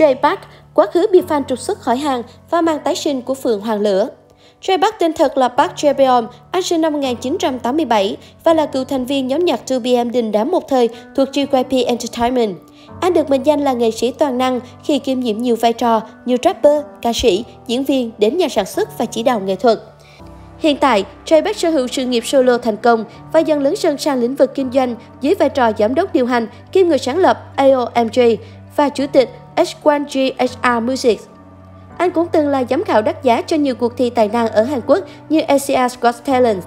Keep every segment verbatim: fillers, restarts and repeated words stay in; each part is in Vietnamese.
Jay Park, quá khứ bị fan trục xuất khỏi hàng và mang tái sinh của Phượng Hoàng Lửa. Jay Park tên thật là Park Jae-beom, anh sinh năm một nghìn chín trăm tám mươi bảy và là cựu thành viên nhóm nhạc hai B M đình đám một thời thuộc G Y P Entertainment. Anh được mệnh danh là nghệ sĩ toàn năng khi kiêm nhiệm nhiều vai trò như rapper, ca sĩ, diễn viên đến nhà sản xuất và chỉ đạo nghệ thuật. Hiện tại, Jay Park sở hữu sự nghiệp solo thành công và dần lớn dần sang lĩnh vực kinh doanh dưới vai trò giám đốc điều hành kiêm người sáng lập A O M G và chủ tịch H một G H R Music. Anh cũng từng là giám khảo đắt giá cho nhiều cuộc thi tài năng ở Hàn Quốc như Asia's Got Talent.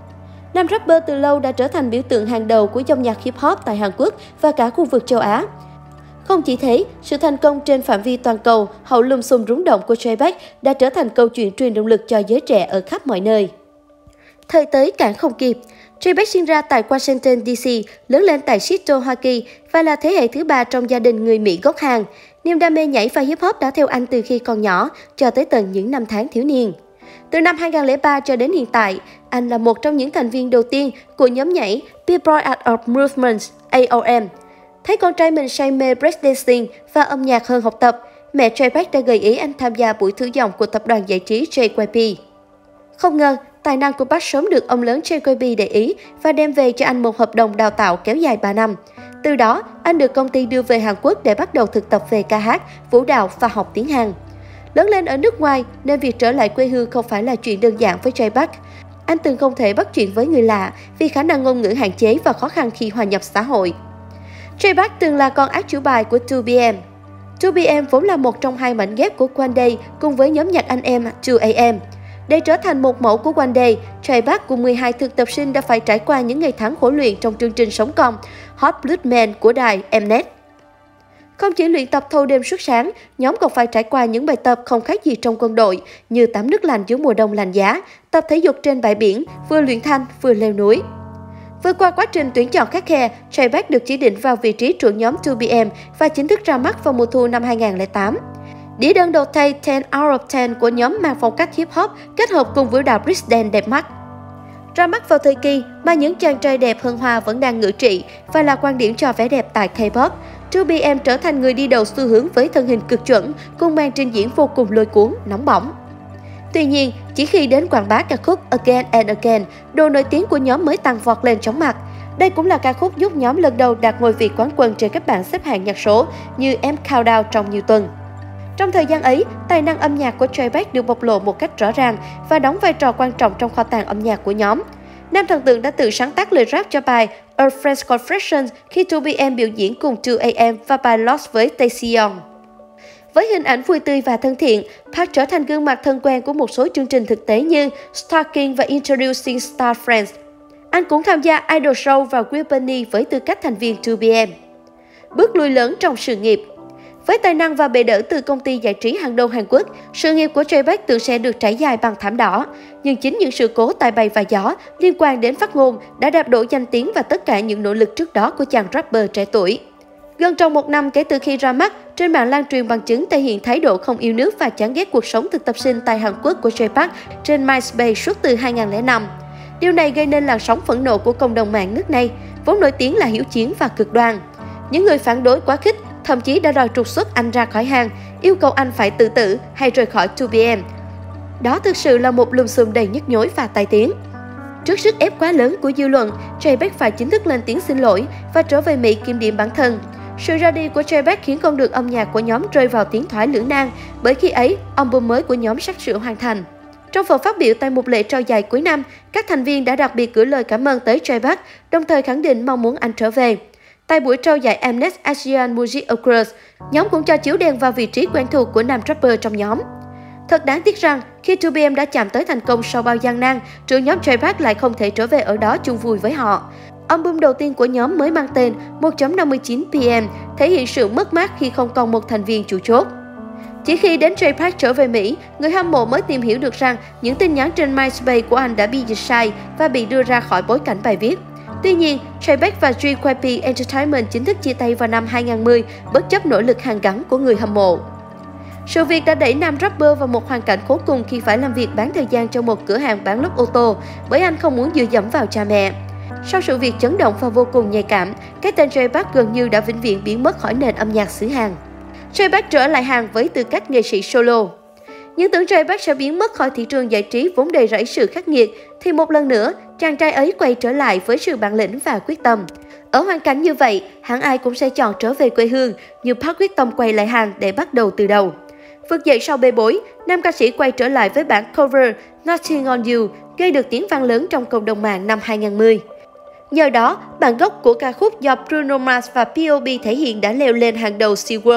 Nam rapper từ lâu đã trở thành biểu tượng hàng đầu của dòng nhạc hip hop tại Hàn Quốc và cả khu vực châu Á. Không chỉ thế, sự thành công trên phạm vi toàn cầu hậu lùm xùm rúng động của Jay Park đã trở thành câu chuyện truyền động lực cho giới trẻ ở khắp mọi nơi. Thời tới cản không kịp, Jay Park sinh ra tại Washington D C, lớn lên tại Seattle, Hoa Kỳ và là thế hệ thứ ba trong gia đình người Mỹ gốc Hàn. Niềm đam mê nhảy và hip hop đã theo anh từ khi còn nhỏ cho tới tận những năm tháng thiếu niên. Từ năm hai nghìn không trăm lẻ ba cho đến hiện tại, anh là một trong những thành viên đầu tiên của nhóm nhảy B-Boy Art of Movement A O M. Thấy con trai mình say mê breakdancing và âm nhạc hơn học tập, mẹ Jay Park đã gợi ý anh tham gia buổi thử giọng của tập đoàn giải trí J Y P. Không ngờ, tài năng của Park sớm được ông lớn J Y P để ý và đem về cho anh một hợp đồng đào tạo kéo dài ba năm. Từ đó, anh được công ty đưa về Hàn Quốc để bắt đầu thực tập về ca hát, vũ đạo và học tiếng Hàn. Lớn lên ở nước ngoài nên việc trở lại quê hương không phải là chuyện đơn giản với Jay Park. Anh từng không thể bắt chuyện với người lạ vì khả năng ngôn ngữ hạn chế và khó khăn khi hòa nhập xã hội. Jay Park từng là con át chủ bài của hai B M. hai B M vốn là một trong hai mảnh ghép của One Day cùng với nhóm nhạc anh em hai A M. Để trở thành một mẫu của One Day, Jay Park cùng mười hai thực tập sinh đã phải trải qua những ngày tháng khổ luyện trong chương trình sống còn Hot Blood Man của đài Mnet. Không chỉ luyện tập thâu đêm suốt sáng, nhóm còn phải trải qua những bài tập không khác gì trong quân đội như tắm nước lạnh giữa mùa đông lạnh giá, tập thể dục trên bãi biển, vừa luyện thanh vừa leo núi. Vượt qua quá trình tuyển chọn khắt khe, Jay Park được chỉ định vào vị trí trưởng nhóm hai B M và chính thức ra mắt vào mùa thu năm hai nghìn không trăm lẻ tám. Đĩa đơn đầu tay ten out of ten của nhóm mang phong cách hip hop kết hợp cùng vũ đạo breakdance đẹp mắt. Ra mắt vào thời kỳ mà những chàng trai đẹp hơn hoa vẫn đang ngự trị và là quan điểm cho vẻ đẹp tại K-pop, hai B M trở thành người đi đầu xu hướng với thân hình cực chuẩn cùng màn trình diễn vô cùng lôi cuốn, nóng bỏng. Tuy nhiên, chỉ khi đến quảng bá ca khúc Again and Again, độ nổi tiếng của nhóm mới tăng vọt lên chóng mặt. Đây cũng là ca khúc giúp nhóm lần đầu đạt ngôi vị quán quân trên các bảng xếp hạng nhạc số như M Countdown trong nhiều tuần. Trong thời gian ấy, tài năng âm nhạc của Jay Park được bộc lộ một cách rõ ràng và đóng vai trò quan trọng trong kho tàng âm nhạc của nhóm. Nam thần tượng đã tự sáng tác lời rap cho bài A Friend's Confession khi hai B M biểu diễn cùng hai A M và bài Lost với Taeyeon. Với hình ảnh vui tươi và thân thiện, Park trở thành gương mặt thân quen của một số chương trình thực tế như Stalking và Introducing Star Friends. Anh cũng tham gia Idol Show và Whitney với tư cách thành viên hai B M. Bước lùi lớn trong sự nghiệp. Với tài năng và bệ đỡ từ công ty giải trí hàng đầu Hàn Quốc, sự nghiệp của Jay Park tự sẽ được trải dài bằng thảm đỏ. Nhưng chính những sự cố tai bay và gió liên quan đến phát ngôn đã đạp đổ danh tiếng và tất cả những nỗ lực trước đó của chàng rapper trẻ tuổi. Gần trong một năm kể từ khi ra mắt, trên mạng lan truyền bằng chứng thể hiện thái độ không yêu nước và chán ghét cuộc sống thực tập sinh tại Hàn Quốc của Jay Park trên MySpace suốt từ hai nghìn không trăm lẻ năm. Điều này gây nên làn sóng phẫn nộ của cộng đồng mạng nước này, vốn nổi tiếng là hiếu chiến và cực đoan. Những người phản đối quá khích thậm chí đã đòi trục xuất anh ra khỏi hàng, yêu cầu anh phải tự tử hay rời khỏi hai B M. Đó thực sự là một lùm xùm đầy nhức nhối và tai tiếng. Trước sức ép quá lớn của dư luận, Jay Park phải chính thức lên tiếng xin lỗi và trở về Mỹ kiểm điểm bản thân. Sự ra đi của Jay Park khiến con đường âm nhạc của nhóm rơi vào tiếng thoái lưỡng nan, bởi khi ấy, album mới của nhóm sắp sửa hoàn thành. Trong phần phát biểu tại một lễ trao giải cuối năm, các thành viên đã đặc biệt gửi lời cảm ơn tới Jay Park, đồng thời khẳng định mong muốn anh trở về. Tại buổi trao giải Mnet Asian Music Awards, nhóm cũng cho chiếu đèn vào vị trí quen thuộc của nam rapper trong nhóm. Thật đáng tiếc rằng, khi hai B M đã chạm tới thành công sau bao gian nan, trưởng nhóm Jay Park lại không thể trở về ở đó chung vui với họ. Album đầu tiên của nhóm mới mang tên một chấm năm mươi chín P M thể hiện sự mất mát khi không còn một thành viên chủ chốt. Chỉ khi đến Jay Park trở về Mỹ, người hâm mộ mới tìm hiểu được rằng những tin nhắn trên MySpace của anh đã bị dịch sai và bị đưa ra khỏi bối cảnh bài viết. Tuy nhiên, Jay Park và G Y P Entertainment chính thức chia tay vào năm hai nghìn không trăm mười bất chấp nỗ lực hàn gắn của người hâm mộ. Sự việc đã đẩy nam rapper vào một hoàn cảnh khốn cùng khi phải làm việc bán thời gian cho một cửa hàng bán lốp ô tô bởi anh không muốn dựa dẫm vào cha mẹ. Sau sự việc chấn động và vô cùng nhạy cảm, cái tên Jay Park gần như đã vĩnh viễn biến mất khỏi nền âm nhạc xứ Hàn. Jay Park trở lại Hàn với tư cách nghệ sĩ solo. Những tưởng Jay Park sẽ biến mất khỏi thị trường giải trí vốn đầy rẫy sự khắc nghiệt, thì một lần nữa, chàng trai ấy quay trở lại với sự bản lĩnh và quyết tâm. Ở hoàn cảnh như vậy, hẳn ai cũng sẽ chọn trở về quê hương, nhưng Park quyết tâm quay lại Hàn để bắt đầu từ đầu. Vực dậy sau bê bối, nam ca sĩ quay trở lại với bản cover Nothing on You, gây được tiếng vang lớn trong cộng đồng mạng năm hai nghìn không trăm mười. Nhờ đó, bản gốc của ca khúc do Bruno Mars và pê o bê thể hiện đã leo lên hàng đầu Billboard,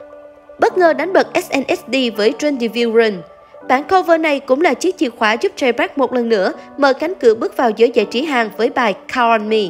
bất ngờ đánh bật ét en ét đê với twenty View Run. Bản cover này cũng là chiếc chìa khóa giúp Jay Park một lần nữa mở cánh cửa bước vào giới giải trí Hàn với bài Count on Me.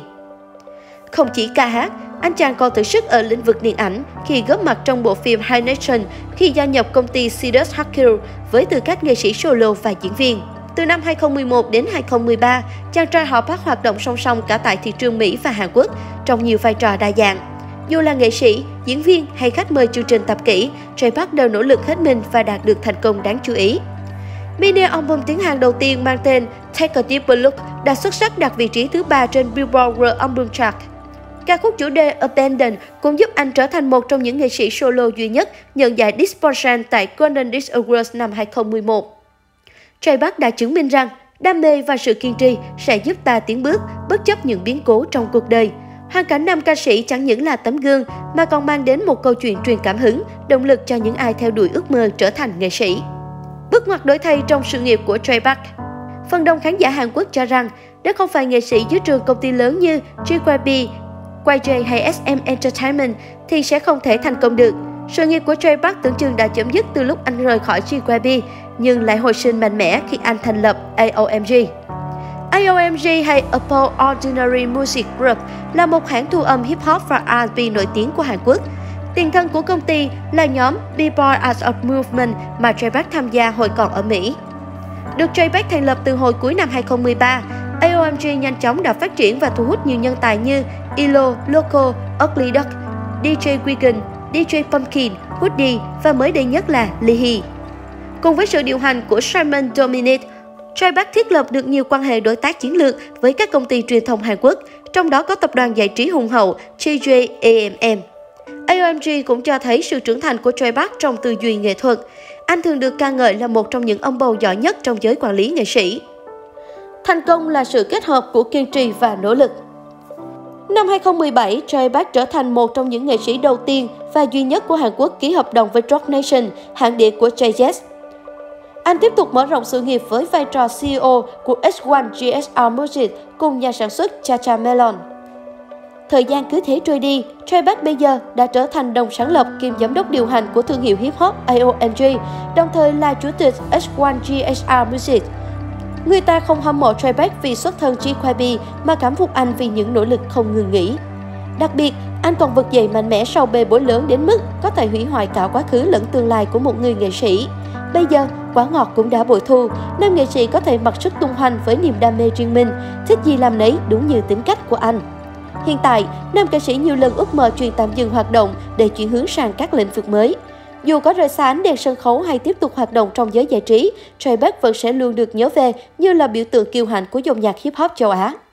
Không chỉ ca hát, anh chàng còn thử sức ở lĩnh vực điện ảnh khi góp mặt trong bộ phim High Nation khi gia nhập công ty Siddharth Hackhill với tư cách nghệ sĩ solo và diễn viên. Từ năm hai nghìn không trăm mười một đến hai nghìn không trăm mười ba, chàng trai họ Park hoạt động song song cả tại thị trường Mỹ và Hàn Quốc trong nhiều vai trò đa dạng. Dù là nghệ sĩ, diễn viên hay khách mời chương trình tập kỹ, Jay Park đều nỗ lực hết mình và đạt được thành công đáng chú ý. Mini album tiếng Hàn đầu tiên mang tên Take a Deeper Look đã xuất sắc đạt vị trí thứ ba trên Billboard World Album Chart. Ca khúc chủ đề Abandon cũng giúp anh trở thành một trong những nghệ sĩ solo duy nhất nhận giải Disc Portion tại Golden Disc Awards năm hai nghìn không trăm mười một. Jay Park đã chứng minh rằng đam mê và sự kiên trì sẽ giúp ta tiến bước bất chấp những biến cố trong cuộc đời. Hoàn cảnh nam ca sĩ chẳng những là tấm gương mà còn mang đến một câu chuyện truyền cảm hứng, động lực cho những ai theo đuổi ước mơ trở thành nghệ sĩ. Bước ngoặt đổi thay trong sự nghiệp của Jay Park. Phần đông khán giả Hàn Quốc cho rằng nếu không phải nghệ sĩ dưới trường công ty lớn như giê quy bê, quay jay hay ét em Entertainment thì sẽ không thể thành công được. Sự nghiệp của Jay Park tưởng chừng đã chấm dứt từ lúc anh rời khỏi giê quy bê, nhưng lại hồi sinh mạnh mẽ khi anh thành lập a o em giê. a o em giê hay Apple Ordinary Music Group là một hãng thu âm hip hop và R and B nổi tiếng của Hàn Quốc. Tiền thân của công ty là nhóm B-Boy as a Movement mà Jay Park tham gia hồi còn ở Mỹ. Được Jay Park thành lập từ hồi cuối năm hai nghìn không trăm mười ba, a o em giê nhanh chóng đã phát triển và thu hút nhiều nhân tài như e lờ o, Loco, Ugly Duck, đê gi Wigan, đê gi Pumpkin, Woody và mới đây nhất là Lee Hee. Cùng với sự điều hành của Simon Dominic, Jay Park thiết lập được nhiều quan hệ đối tác chiến lược với các công ty truyền thông Hàn Quốc, trong đó có tập đoàn giải trí hùng hậu J J A M M. a o em giê cũng cho thấy sự trưởng thành của Jay Park trong tư duy nghệ thuật. Anh thường được ca ngợi là một trong những ông bầu giỏi nhất trong giới quản lý nghệ sĩ. Thành công là sự kết hợp của kiên trì và nỗ lực. Năm hai nghìn không trăm mười bảy, Jay Park trở thành một trong những nghệ sĩ đầu tiên và duy nhất của Hàn Quốc ký hợp đồng với Roc Nation, hãng đĩa của Jay-Z. Anh tiếp tục mở rộng sự nghiệp với vai trò xê e ô của X một G S R Music cùng nhà sản xuất Cha Cha Melon. Thời gian cứ thế trôi đi, Jay Park bây giờ đã trở thành đồng sáng lập kiêm giám đốc điều hành của thương hiệu hip hop a o em giê, đồng thời là chủ tịch X một G S R Music. Người ta không hâm mộ Jay Park vì xuất thân giê quy bê mà cảm phục anh vì những nỗ lực không ngừng nghỉ. Đặc biệt, anh còn vực dậy mạnh mẽ sau bê bối lớn đến mức có thể hủy hoại cả quá khứ lẫn tương lai của một người nghệ sĩ. Bây giờ, quả ngọt cũng đã bội thu, nam nghệ sĩ có thể mặc sức tung hoành với niềm đam mê riêng mình, thích gì làm nấy đúng như tính cách của anh. Hiện tại, nam ca sĩ nhiều lần ước mơ chuyện tạm dừng hoạt động để chuyển hướng sang các lĩnh vực mới. Dù có rời xa ánh đèn sân khấu hay tiếp tục hoạt động trong giới giải trí, Jay Park vẫn sẽ luôn được nhớ về như là biểu tượng kiêu hãnh của dòng nhạc hip hop châu Á.